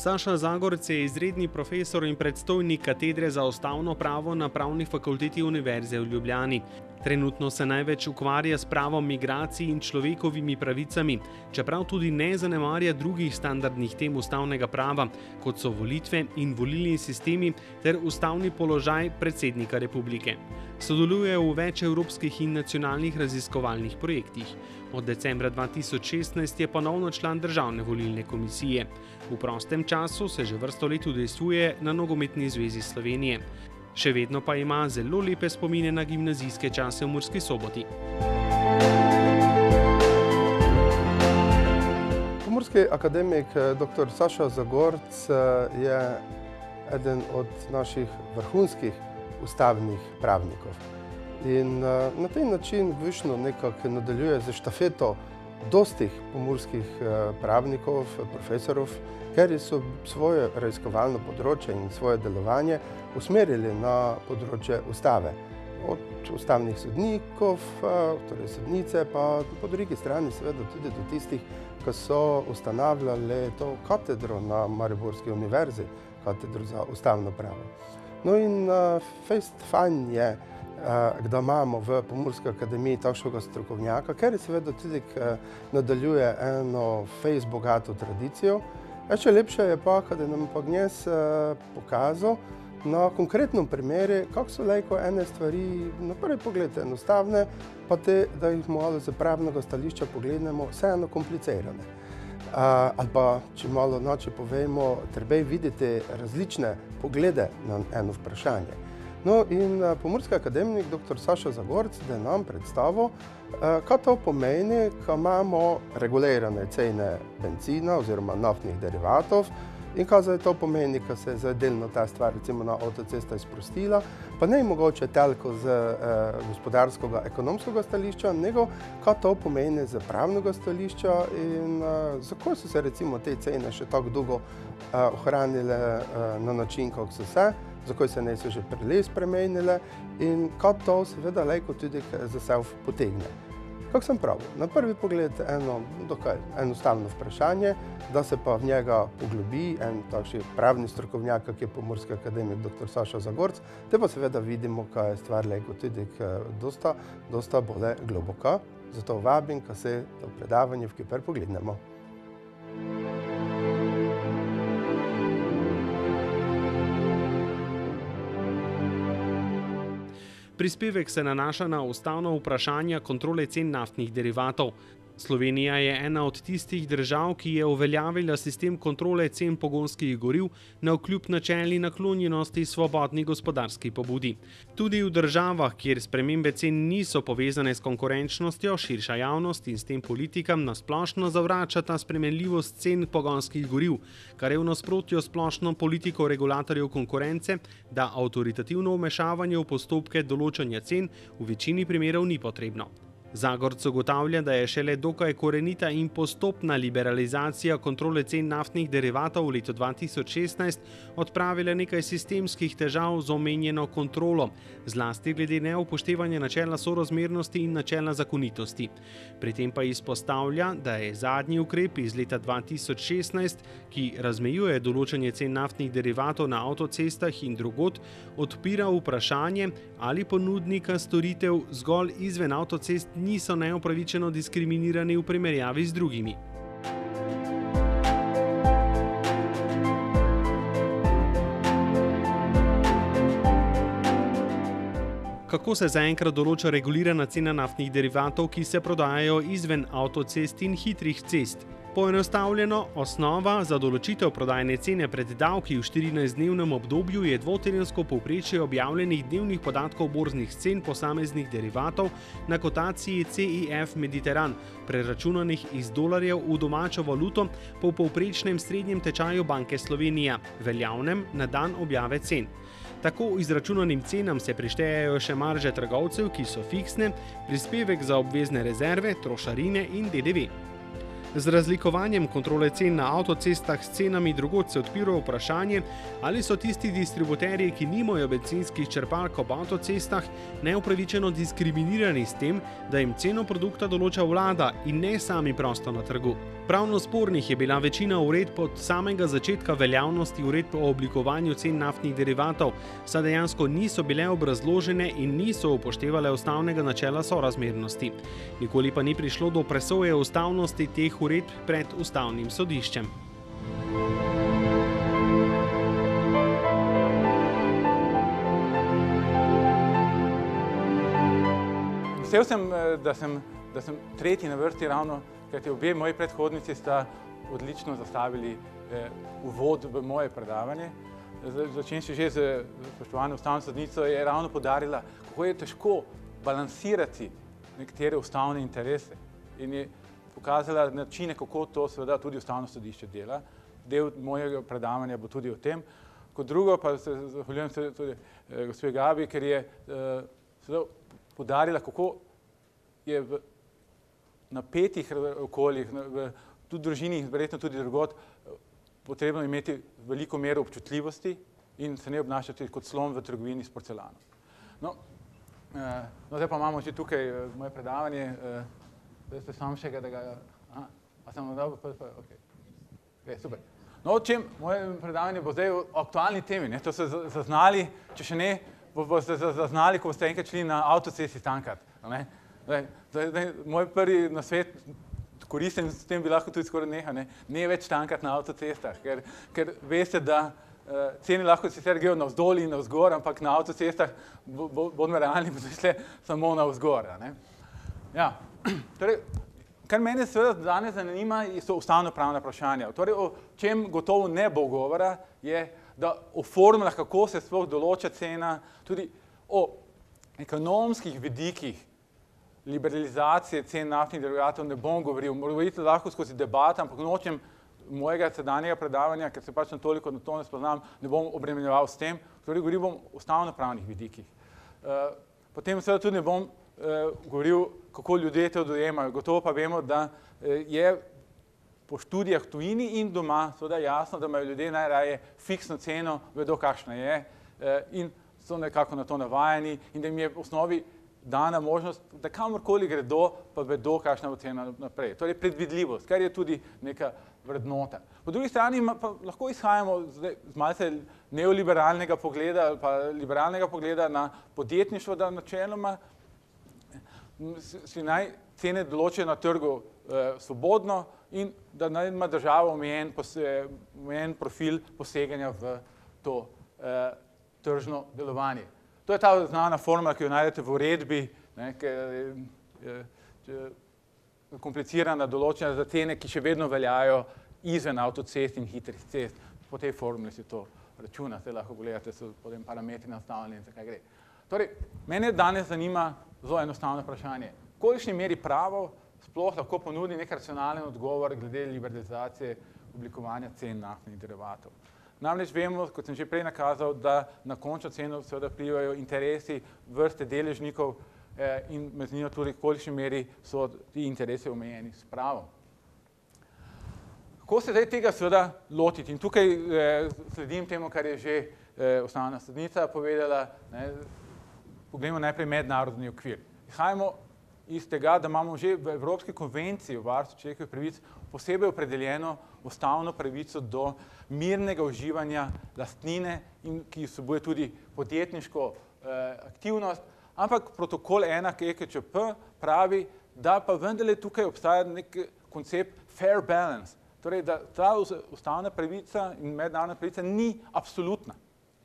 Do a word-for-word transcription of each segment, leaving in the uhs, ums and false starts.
Saša Zagorc je izredni profesor in predstojnik katedre za ustavno pravo na Pravni fakulteti Univerze v Ljubljani. Trenutno se največ ukvarja s pravom migracij in človekovimi pravicami, čeprav tudi ne zanemarja drugih standardnih tem ustavnega prava, kot so volitve in volilni sistemi ter ustavni položaj predsednika republike. Sodeluje v več evropskih in nacionalnih raziskovalnih projektih. Od decembra dva tisoč šestnajst je ponovno član Državne volilne komisije. V prostem času se že vrsto let udejstvuje na Nogometni zvezi Slovenije. Še vedno pa ima zelo lepe spomine na gimnazijske čase v Murski Soboti. Pomurski akademik dr. Saša Zagorc je eden od naših vrhunskih ustavnih pravnikov. In na taj način višno nekako nadaljuje z štafeto dostih pomurskih pravnikov, profesorov, ker so svoje raziskovalno področje in svoje delovanje usmerili na področje ustave. Od ustavnih sodnikov, torej sodnice, pa po drugi strani seveda tudi do tistih, ki so ustanavljali to katedro na Mariborski univerzi, katedro za ustavno pravo. No in fejst fajn je, da imamo v Pomurski akademiji takšnega strokovnjaka, ker seveda tudi nadaljuje eno fejst bogato tradicijo. Še lepše je pa, kada nam pa gnjez pokazal na konkretnem primeri, kako so lejko ene stvari na prvi pogled enostavne, pa te, da jih malo z pravnega stališča poglednemo, vseeno komplicirane. Ali pa, če malo noče povemo, treba videti različne poglede na eno vprašanje. No in pomurski akademik dr. Saša Zagorc je nam predstavil, kaj to pomeni, ko imamo regulirane cene benzina oziroma naftnih derivatov in kaj to pomeni, ko se je delno ta stvar recimo na avtocesta izprostila, pa ne mogoče toliko z gospodarskega, ekonomskega stališča, nego kaj to pomeni z pravnega stališča in zakaj so se recimo te cene še tako dolgo ohranile na način, kako so se, zakaj se niso že prej spremenile in kaj to seveda lejko tudi za sebe potegne. Kako sem pravil, na prvi pogled eno dokaj enostavno vprašanje, da se pa v njega poglobi en takšni pravni strokovnjak, kak je pomurski akademik dr. Saša Zagorc, te pa seveda vidimo, kaj je stvar lejko tudi dosta, dosta bolj globoka. Zato vabim, ka se to predavanje v Kiper poglednemo. Prispevek se nanaša na ustavno vprašanje kontrole cen naftnih derivatov. Slovenija je ena od tistih držav, ki je uveljavila sistem kontrole cen pogonskih goriv navkljub načeli naklonjenosti svobodni gospodarski pobudi. Tudi v državah, kjer spremembe cen niso povezane s konkurenčnostjo, širša javnost in s tem politikam nasplošno zavračata spremenljivost cen pogonskih goriv, kar je v nasprotju s splošno politiko regulatorjev konkurence, da avtoritativno vmešavanje v postopke določanja cen v večini primerov ni potrebno. Zagorc ugotavlja, da je šele dokaj korenita in postopna liberalizacija kontrole cen naftnih derivatov v letu dva tisoč šestnajst odpravila nekaj sistemskih težav z omenjeno kontrolo, zlasti glede neupoštevanja načela sorazmernosti in načela zakonitosti. Pri tem pa izpostavlja, da je zadnji ukrep iz leta dva tisoč šestnajst, ki razmejuje določanje cen naftnih derivatov na avtocestah in drugod, odpira vprašanje, ali ponudnika storitev zgolj izven avtocest niso neupravičeno diskriminirani v primerjavi z drugimi. Kako se zaenkrat določa regulirana cena naftnih derivatov, ki se prodajajo izven avtocest in hitrih cest? Poenostavljeno, osnova za določitev prodajne cene pred davki v štirinajstdnevnem obdobju je dvotedensko povprečje objavljenih dnevnih podatkov borznih cen posameznih derivatov na kotaciji C I F Mediteran, preračunanih iz dolarjev v domačo valuto po povprečnem srednjem tečaju Banke Slovenije, veljavnem na dan objave cen. Tako izračunanim cenam se prištejejo še marže trgovcev, ki so fiksne, prispevek za obvezne rezerve, trošarine in D D V. Z razlikovanjem kontrole cen na avtocestah s cenami drugod se odpira vprašanje, ali so tisti distributerji, ki nimajo bencinskih črpalk ob avtocestah, neupravičeno diskriminirani s tem, da jim ceno produkta določa vlada in ne sami prosto na trgu. Pravno spornih je bila večina uredb od samega začetka veljavnosti uredb o oblikovanju cen naftnih derivatov, saj dejansko niso bile obrazložene in niso upoštevale ustavnega načela sorazmernosti. Nikoli pa ni prišlo do presoje ustavnosti teh uredb pred ustavnim sodiščem. Vesel sem, da sem, da sem tretji na vrsti ravno, kajti obe moji predhodnici sta odlično zastavili eh, uvod v moje predavanje. Začenši že z spoštovano ustavno sodnico je ravno poudarila, kako je težko balansirati nekatere ustavne interese in je pokazala načine, kako to seveda tudi ustavno sodišče dela. Del mojega predavanja bo tudi o tem. Kot drugo pa se zahvaljujem se tudi eh, gospe Gabi, ker je eh, seveda poudarila, kako je v napetih okoljih, v tudi družini, verjetno tudi drugod, potrebno imeti veliko mero občutljivosti in se ne obnašati kot slon v trgovini s porcelanom. No, eh, no zdaj pa imamo že tukaj eh, moje predavanje. Eh, Zdaj ste sam še ga, da ga... Aha, a sem vam dal? Ok. Ok, super. No, o čem moje predavanje bo zdaj o aktualni temi, ne? To ste zaznali, če še ne, boste zaznali, ko boste enkrat šli na avtocesti tankat. Ne? Zdaj, zdaj, moj prvi nasvet, koristim s tem bi lahko tudi skoraj neha, ne? Ne več tankat na avtocestah, ker, ker veste, da uh, cene lahko sicer grejo navzdol in navzgor, ampak na avtocestah bodimo realni, bodo šle samo navzgor. Ne? Ja. Torej, kar mene seveda danes zanima, so ustavnopravna vprašanja. Torej, o čem gotovo ne bo govora, je, da o formulah, kako se sploh določa cena, tudi o ekonomskih vidikih liberalizacije cen naftnih derivatov ne bom govoril. Mogoče lahko skozi debat, ampak nočem mojega sedanjega predavanja, ker se pač na toliko na to ne spoznam, ne bom obremenjeval s tem. Torej, govoril bom o ustavnopravnih vidikih. Potem seveda tudi ne bom govoril, kako ljudje to dojemajo. Gotovo pa vemo, da je po študijah v tujini in doma seveda jasno, da imajo ljudje najraje fiksno ceno, vedo, kakšna je in so nekako na to navajeni in da jim je v osnovi dana možnost, da kamorkoli gredo, pa vedo, kakšna bo cena naprej. Torej predvidljivost, kar je tudi neka vrednota. Po drugi strani pa lahko izhajamo zdaj, z malce neoliberalnega pogleda ali pa liberalnega pogleda na podjetništvo, da načeloma si naj cene določijo na trgu eh, svobodno in da naj ima država omejen, omejen profil poseganja v to eh, tržno delovanje. To je ta znana formula, ki jo najdete v uredbi, ne, ker je, je komplicirana določena za cene, ki še vedno veljajo izven avtocest in hitrih cest. Po tej formuli si to računa, zdaj lahko gledate, so potem parametri nastavljeni in zakaj gre. Torej, mene danes zanima zelo enostavno vprašanje. V kolikšni meri pravo sploh lahko ponudi nek racionalen odgovor glede liberalizacije oblikovanja cen naftnih derivatov? Namreč vemo, kot sem že prej nakazal, da na končno ceno seveda vplivajo interesi vrste deležnikov eh, in me zanima tudi, v kolikšni meri so ti interesi omejeni s pravom. Kako se zdaj tega seveda lotiti? In tukaj eh, sledim temu, kar je že eh, ustavna sodnica povedala, ne, poglejmo najprej mednarodni okvir. Izhajamo iz tega, da imamo že v Evropski konvenciji o varstvu človekovih pravic posebej opredeljeno ustavno pravico do mirnega uživanja lastnine, in ki vsebuje tudi podjetniško eh, aktivnost, ampak protokol ena K E K Č P pravi, da pa vendarle tukaj obstaja nek koncept fair balance, torej da ta ustavna pravica in mednarodna pravica ni absolutna.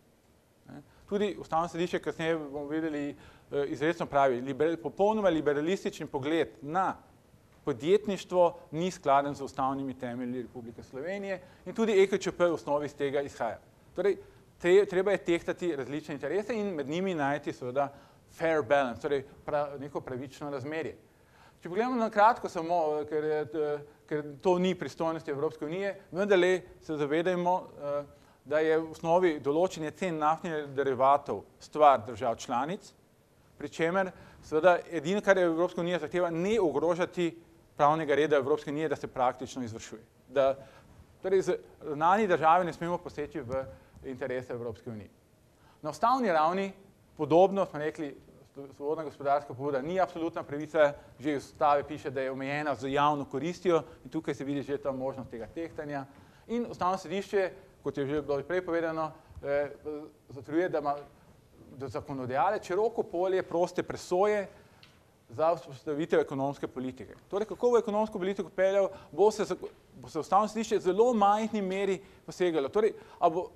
Tudi ustavno sodišče, kasneje bomo videli, izrecno pravi, liber, popolnoma liberalističen pogled na podjetništvo ni skladen z ustavnimi temelji Republike Slovenije in tudi E K Č P v osnovi iz tega izhaja. Torej, treba je tehtati različne interese in med njimi najti seveda fair balance, torej prav, neko pravično razmerje. Če pogledamo na kratko samo, ker, je, ker to ni pristojnosti Evropske unije, vendarle se zavedajmo, da je v osnovi določenje cen naftnih derivatov stvar držav članic, pri čemer seveda edino, kar je Evropska unija zahteva, ne ogrožati pravnega reda Evropske unije, da se praktično izvršuje. Da, torej, z ravnanji države ne smemo poseči v interese Evropske unije. Na ustavni ravni, podobno smo rekli, svobodna gospodarska pobuda ni absolutna pravica, že v ustavi piše, da je omejena z javno koristjo in tukaj se vidi že ta možnost tega tehtanja. In ustavno sodišče, kot je že bilo prej povedano, eh, zatrjuje, da ima da zakonodajalec široko polje proste presoje za vzpostavitev ekonomske politike. Torej, kako bo ekonomsko politiko peljal, bo se, bo se ustavno sodišče zelo majhni meri posegalo. Torej, a bo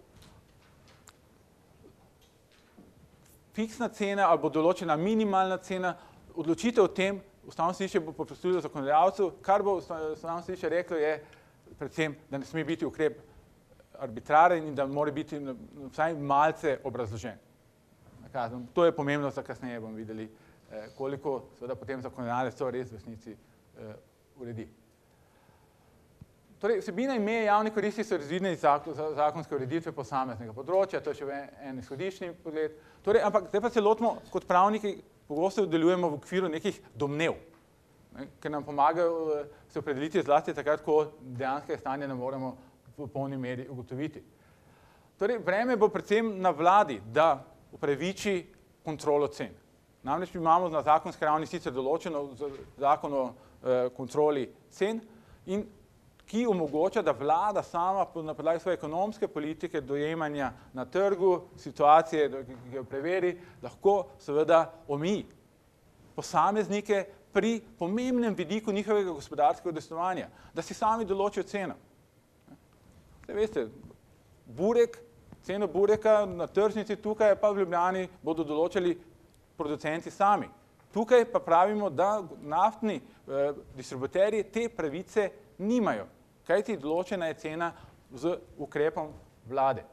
fiksna cena ali bo določena minimalna cena, odločitev o tem, ustavno sodišče bo prepustilo zakonodajalcu, kar bo ustavno sodišče reklo je predvsem, da ne sme biti ukrep arbitraren in da mora biti vsaj malce obrazložen. To je pomembno, za kasneje bomo videli, koliko seveda potem zakonodajalec to res v resnici uredi. Torej, vsebina in meje javne koristi so razvidne iz zakonske ureditve posameznega področja, to je še en izhodiščni pogled. Torej, ampak zdaj pa se lotimo kot pravniki, pogosto delujemo v okviru nekih domnev, ne, ker nam pomagajo se opredeliti zlasti takrat, ko dejansko stanje ne moremo v polni meri ugotoviti. Torej, breme bo predvsem na vladi, da upraviči kontrolo cen. Namreč imamo na zakonski ravni sicer določeno zakon o eh, kontroli cen, in ki omogoča, da vlada sama na podlagi svoje ekonomske politike, dojemanja na trgu, situacije, ki jo preveri, lahko seveda omeji posameznike pri pomembnem vidiku njihovega gospodarskega udejstvovanja, da si sami določijo ceno. Zdaj veste, burek, ceno bureka na tržnici tukaj pa v Ljubljani bodo določali producenti sami. Tukaj pa pravimo, da naftni eh, distributerji te pravice nimajo, kajti določena je cena z ukrepom vlade.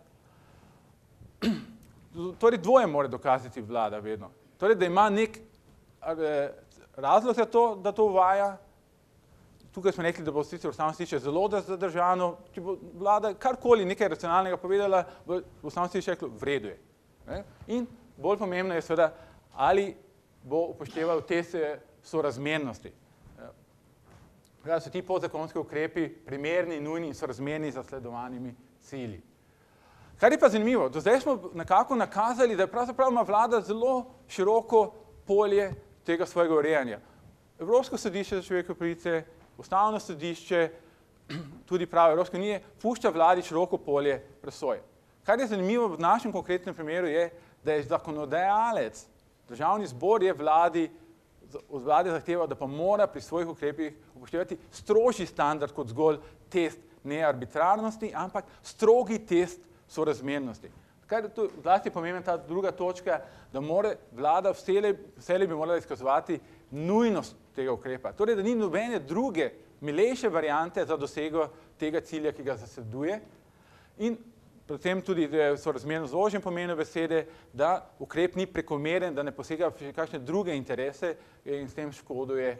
Torej dvoje mora dokazati vlada vedno. Torej, da ima nek eh, razlog za to, da to uvaja. Tukaj smo rekli, da bo sicer ustavno sodišče zelo zadržano, če bo vlada karkoli nekaj racionalnega povedala, bo ustavno sodišče reklo, v redu je. Ne? In bolj pomembno je seveda, ali bo upošteval te sorazmernosti. Da so ti podzakonski ukrepi primerni, nujni in sorazmerni za sledovanimi cilji. Kar je pa zanimivo, do zdaj smo nekako nakazali, da pravzaprav ima vlada zelo široko polje tega svojega urejanja. Evropsko sodišče za človekove pravice, ustavno sodišče, tudi pravo Evropske unije, pušča vladi široko polje presoje. Kar je zanimivo v našem konkretnem primeru je, da je zakonodajalec, državni zbor je vladi, od vlade zahteva, da pa mora pri svojih ukrepih upoštevati strožji standard kot zgolj test ne arbitrarnosti, ampak strogi test sorazmernosti. Kar je tu zlasti pomembna ta druga točka, da mora vlada vselej, vselej bi morala izkazovati nujnost tega ukrepa. Torej, da ni nobene druge, milejše variante za dosego tega cilja, ki ga zasleduje. In predvsem tudi sorazmerno z ožjim pomenom besede, da ukrep ni prekomeren, da ne posega v kakšne druge interese in s tem škoduje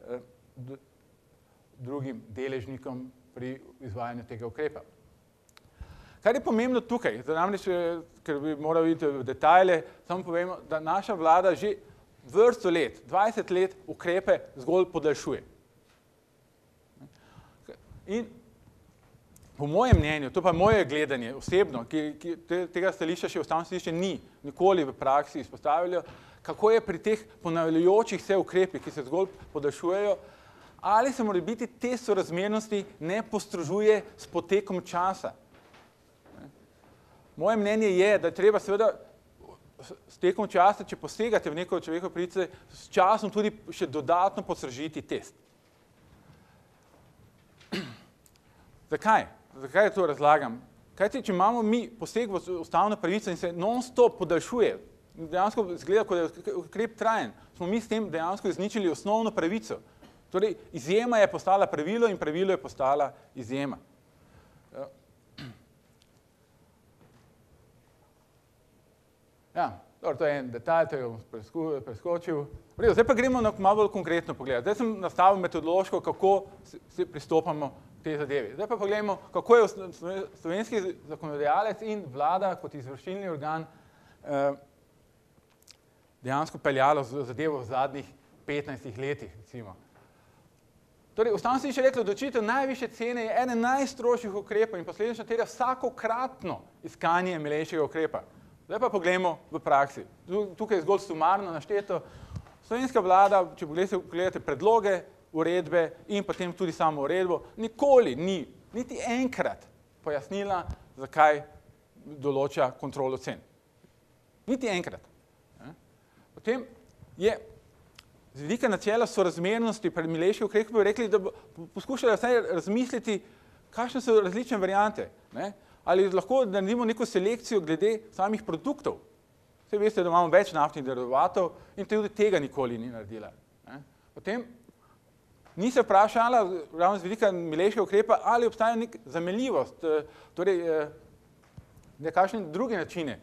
drugim deležnikom pri izvajanju tega ukrepa. Kar je pomembno tukaj, namreč, ker bi moral videti v detajle, samo povemo, da naša vlada že vrsto let, dvajset let ukrepe zgolj podaljšuje. In po mojem mnenju, to pa moje gledanje osebno, ki, ki tega stališča še ustavno sodišče ni nikoli v praksi izpostavilo, kako je pri teh ponavljajočih se ukrepih, ki se zgolj podaljšujejo, ali se mora biti te sorazmernosti ne postrožuje s potekom časa. Moje mnenje je, da je treba seveda s tekom časa, če posegate v neko človekove pravice, s časom tudi še dodatno postrožiti test. Zakaj? Zakaj to razlagam? Kajti, če imamo mi poseg v ustavno pravico in se non-stop podaljšuje, dejansko izgleda, kot je ukrep trajen, smo mi s tem dejansko izničili osnovno pravico. Torej, izjema je postala pravilo in pravilo je postala izjema. Ja, dobro, to je en detalj, to je preskočil. Zdaj pa gremo na malo bolj konkretno pogled. Zdaj sem nastavil metodološko, kako se pristopamo k tej zadevi. Zdaj pa pogledamo, kako je slovenski zakonodajalec in vlada kot izvršilni organ dejansko peljalo zadevo v zadnjih petnajstih letih, recimo. Torej, Ustavno sodišče je reklo, določitev najvišje cene je eden najstrožjih ukrepov in posledično terja vsakokratno iskanje milejšega ukrepa. Zdaj pa poglejmo v praksi. Tukaj je zgolj sumarno našteto. Slovenska vlada, če pogledate predloge, uredbe in potem tudi samo uredbo, nikoli ni, niti enkrat pojasnila, zakaj določa kontrolo cen. Niti enkrat. Potem je z vidika načela sorazmernosti pred milejših ukrepov rekli, da poskušajo vsaj razmisliti, kakšne so različne variante. Ne? Ali lahko naredimo neko selekcijo glede samih produktov. Vse veste, da imamo več naftnih derivatov in tudi tega nikoli ni naredila. Ne? Potem ni se vprašala, ravno z vidika milejšega ukrepa, ali obstaja nek zamenljivost, torej nekakšne druge načine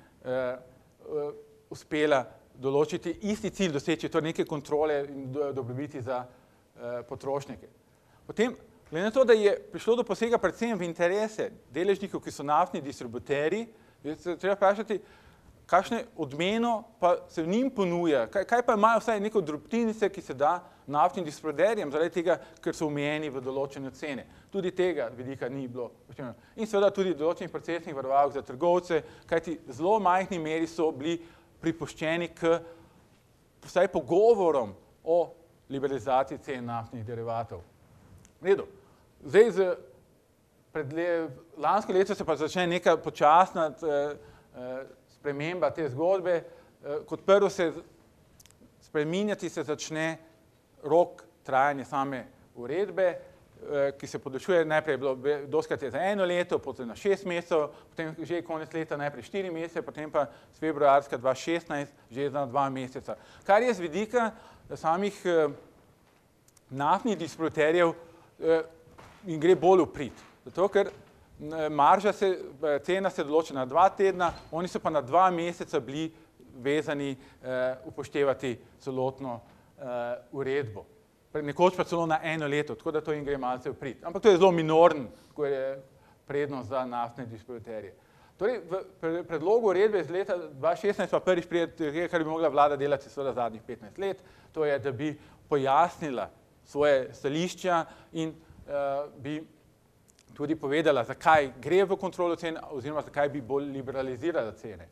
uspela določiti isti cilj doseči, torej neke kontrole in dobrobiti za potrošnike. Potem, glede na to, da je prišlo do posega predvsem v interese deležnikov, ki so naftni distributerji, se treba vprašati, kakšne odmeno pa se v njim ponuja, kaj, kaj pa imajo vsaj neko drobtinice, ki se da naftnim distributerjem, zaradi tega, ker so omejeni v določene cene. Tudi tega vidika ni bilo. In seveda tudi določenih procesnih varovalk za trgovce, kajti zelo majhni meri so bili pripuščeni k vsaj pogovorom o liberalizaciji cen naftnih derivatov. V redu. Zdaj, z, pred le, lansko leto se pa začne neka počasna eh, sprememba te zgodbe. Eh, kot prvo se spreminjati se začne rok trajanja same uredbe, eh, ki se podaljšuje, najprej je bilo dostikrat za eno leto, potem na šest mesecev, potem že konec leta najprej štiri mesece, potem pa s februarska dva šestnajst že za dva meseca. Kar je z vidika samih eh, naftnih distributerjev eh, in gre bolj v prid. Zato, ker marža se, cena se določa na dva tedna, oni so pa na dva meseca bili vezani eh, upoštevati celotno Uh, uredbo. Nekoč pa celo na eno leto, tako da to jim gre malce v prid. Ampak to je zelo minoren, ko je prednost za naftne distributerje. Torej, v predlogu uredbe iz leta dva šestnajst pa prvič prije, kar bi mogla vlada delati seveda zadnjih petnajst let, to je, da bi pojasnila svoje stališča in uh, bi tudi povedala, zakaj gre v kontrolo cen oziroma zakaj bi bolj liberalizirala cene.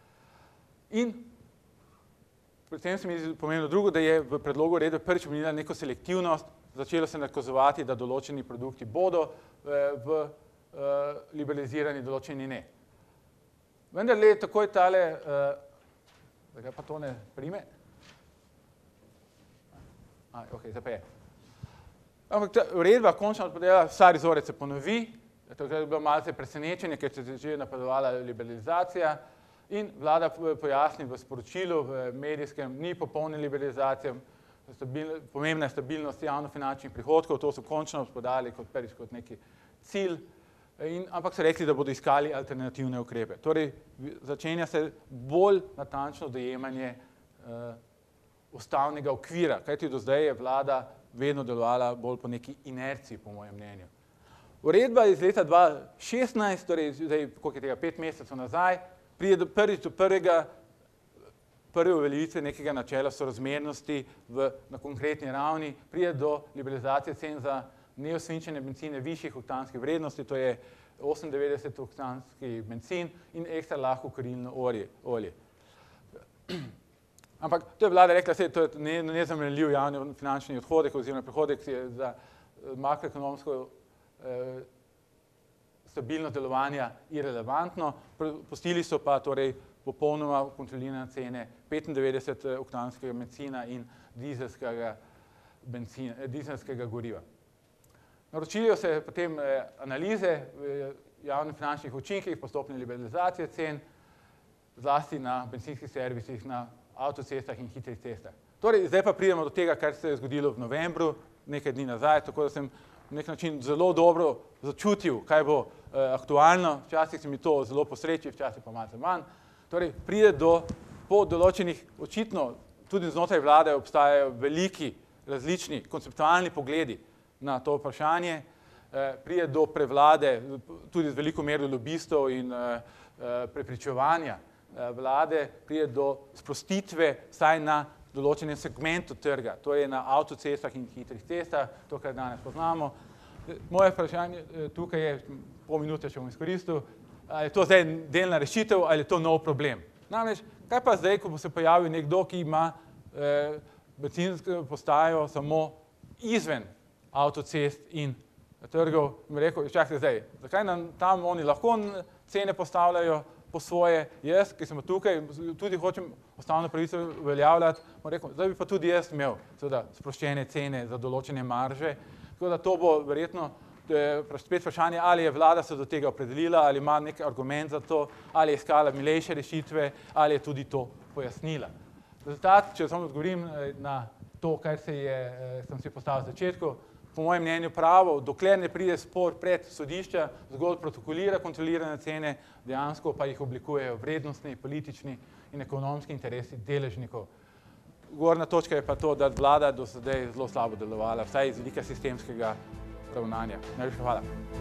In predvsem se mi je pomenilo drugo, da je v predlogu uredbe prvič omenila neko selektivnost, začelo se nakazovati, da določeni produkti bodo v liberalizirani, določeni ne. Vendar le takoj tale, zakaj pa to ne prime? A, ok, zdaj pa je. Ampak ta uredba končno odpovedala, stari vzorec se ponovi, to je bilo malce presenečenje, ker se je že napredovala liberalizacija, in vlada pojasni v sporočilu, v medijskem, ni popolne liberalizacije, stabil, pomembna je stabilnost javnofinančnih prihodkov, to so končno podali kot prvič kot neki cilj, in, ampak so rekli, da bodo iskali alternativne ukrepe. Torej, začenja se bolj natančno dojemanje uh, ustavnega okvira, kajti do zdaj je vlada vedno delovala bolj po neki inerciji, po mojem mnenju. Uredba iz leta dva šestnajst, torej zdaj, koliko je tega, pet mesecev nazaj, pride do prvič do prvega, prve uveljavitve nekega načela sorazmernosti v, na konkretni ravni, pride do liberalizacije cen za neosvinčene bencine višjih oktanskih vrednosti, to je osemindevetdeset oktanski bencin in ekstra lahko kurilno olje. Ampak to je vlada rekla, da to je nezamenljiv javni finančni odhodek oziroma prihodek za makroekonomsko eh, stabilnost delovanja irelevantno, pustili so pa torej popolnoma kontrolirane cene petindevetdeset oktanskega bencina in dizelskega, benzina, dizelskega goriva. Naročilijo se potem eh, analize eh, javnih finančnih učinkih postopne liberalizacije cen, zlasti na bencinskih servisih, na avtocestah in hitrih cestah. Torej, zdaj pa pridemo do tega, kar se je zgodilo v novembru, nekaj dni nazaj, tako da sem na nek način zelo dobro začutil, kaj bo eh, aktualno, včasih se mi to zelo posreči, včasih pa malce manj. Torej, pride do, po določenih, očitno tudi znotraj vlade obstajajo veliki različni konceptualni pogledi na to vprašanje, eh, pride do prevlade tudi z veliko mero lobistov in eh, prepričevanja eh, vlade, pride do sprostitve vsaj na določenem segmentu trga, to je na avtocestah in hitrih cestah, to, kar danes poznamo. Moje vprašanje tukaj je, pol minute še bom izkoristil, ali je to zdaj delna rešitev ali je to nov problem. Namreč, kaj pa zdaj, ko bo se pojavil nekdo, ki ima eh, bencinsko postajo samo izven avtocest in trgov, in bi rekel, čakajte zdaj, zakaj nam tam oni lahko cene postavljajo po svoje, jaz, ki sem tukaj, tudi hočem ustavno pravico uveljavljati, bom rekel, zdaj bi pa tudi jaz imel seveda sproščene cene za določene marže, tako da to bo verjetno spet vprašanje, ali je vlada se do tega opredelila, ali ima nek argument za to, ali je iskala milejše rešitve, ali je tudi to pojasnila. Rezultat, če samo odgovorim na to, kar se je, sem si postavil v začetku, po mojem mnenju pravo, dokler ne pride spor pred sodišča, zgolj protokolira kontrolirane cene, dejansko pa jih oblikujejo vrednostni, politični in ekonomski interesi deležnikov. Gornja točka je pa to, da vlada do sedaj zelo slabo delovala, vsaj iz vidika sistemskega ravnanja. Najlepša hvala.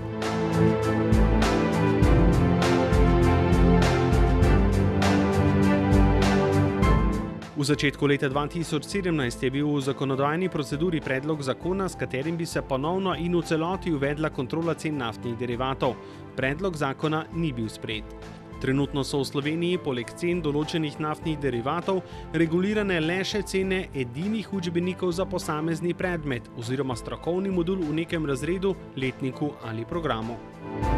V začetku leta dva tisoč sedemnajst je bil v zakonodajni proceduri predlog zakona, s katerim bi se ponovno in v celoti uvedla kontrola cen naftnih derivatov. Predlog zakona ni bil sprejet. Trenutno so v Sloveniji poleg cen določenih naftnih derivatov regulirane le še cene edinih učbenikov za posamezni predmet oziroma strokovni modul v nekem razredu, letniku ali programu.